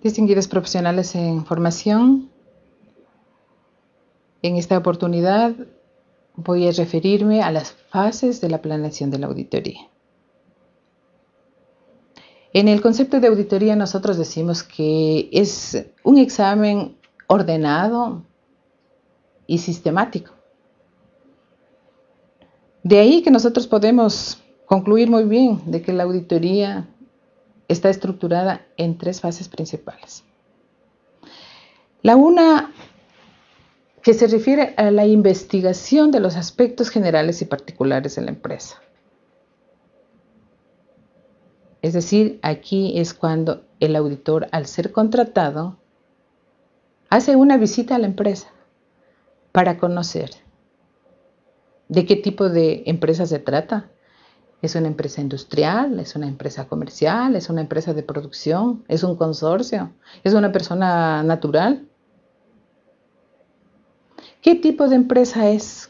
Distinguidos profesionales en formación, en esta oportunidad voy a referirme a las fases de la planeación de la auditoría. En el concepto de auditoría nosotros decimos que es un examen ordenado y sistemático. De ahí que nosotros podemos concluir muy bien de que la auditoría está estructurada en 3 fases principales. La una, que se refiere a la investigación de los aspectos generales y particulares de la empresa. Es decir, aquí es cuando el auditor, al ser contratado, hace una visita a la empresa para conocer de qué tipo de empresa se trata. ¿Es una empresa industrial? ¿Es una empresa comercial? ¿Es una empresa de producción? ¿Es un consorcio? ¿Es una persona natural? ¿Qué tipo de empresa es?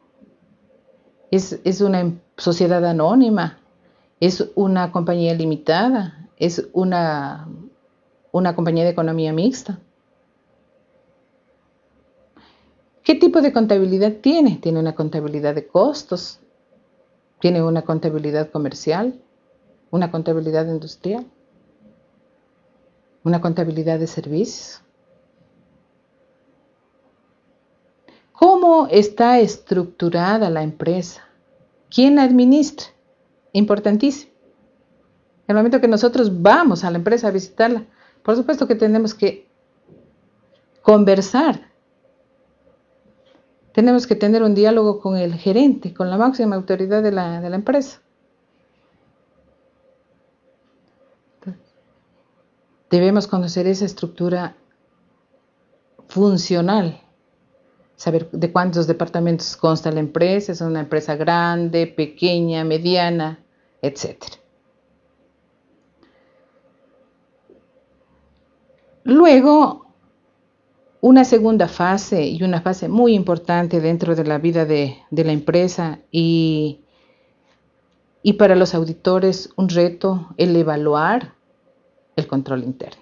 ¿Es una sociedad anónima? ¿Es una compañía limitada? ¿Es una compañía de economía mixta? ¿Qué tipo de contabilidad tiene? ¿Tiene una contabilidad de costos? ¿Tiene una contabilidad comercial? ¿Una contabilidad industrial? ¿Una contabilidad de servicios? ¿Cómo está estructurada la empresa? ¿Quién la administra? Importantísimo. En el momento que nosotros vamos a la empresa a visitarla, por supuesto que tenemos que conversar. Tenemos que tener un diálogo con el gerente, con la máxima autoridad de la empresa. Debemos conocer esa estructura funcional, saber de cuántos departamentos consta la empresa, es una empresa grande, pequeña, mediana, etc. Luego, una segunda fase y una fase muy importante dentro de la vida de la empresa y para los auditores un reto, el evaluar el control interno.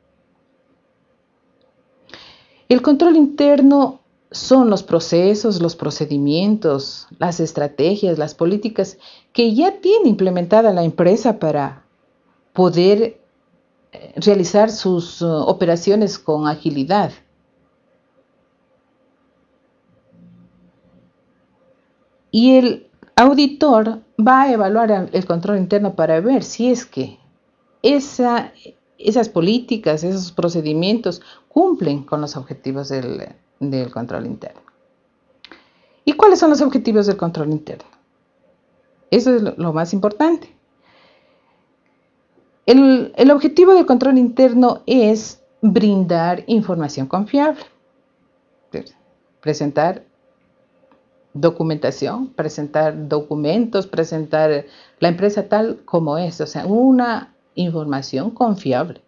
El control interno son los procesos, los procedimientos, las estrategias, las políticas que ya tiene implementada la empresa para poder realizar sus operaciones con agilidad. Y el auditor va a evaluar el control interno para ver si es que esas políticas, esos procedimientos cumplen con los objetivos del control interno. ¿Y cuáles son los objetivos del control interno? Eso es lo más importante. El objetivo del control interno es brindar información confiable, presentar documentación, presentar documentos, presentar la empresa tal como es, o sea, una información confiable.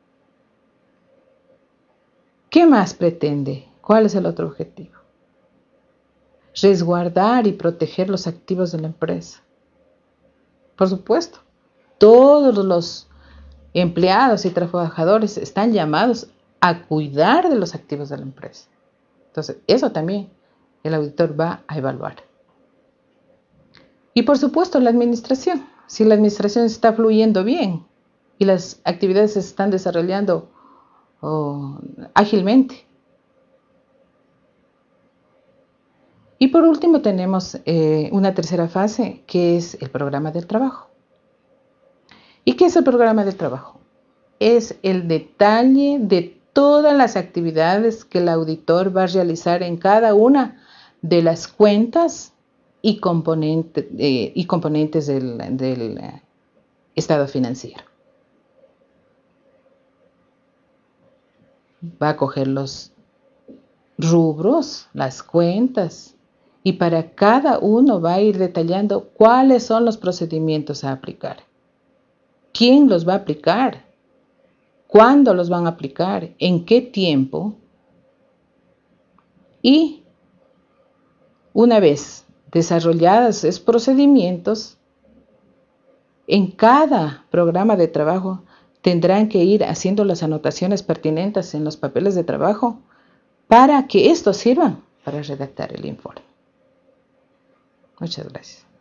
¿Qué más pretende? ¿Cuál es el otro objetivo? Resguardar y proteger los activos de la empresa. Por supuesto, todos los empleados y trabajadores están llamados a cuidar de los activos de la empresa. Entonces, eso también el auditor va a evaluar. Y por supuesto, la administración. Si la administración está fluyendo bien y las actividades se están desarrollando ágilmente. Y por último tenemos una tercera fase, que es el programa del trabajo. ¿Y qué es el programa del trabajo? Es el detalle de todas las actividades que el auditor va a realizar en cada una de las cuentas y componentes del estado financiero. Va a coger los rubros, las cuentas, y para cada uno va a ir detallando cuáles son los procedimientos a aplicar. ¿Quién los va a aplicar? ¿Cuándo los van a aplicar? ¿En qué tiempo? Y una vez desarrollados esos procedimientos, en cada programa de trabajo tendrán que ir haciendo las anotaciones pertinentes en los papeles de trabajo para que estos sirvan para redactar el informe. Muchas gracias.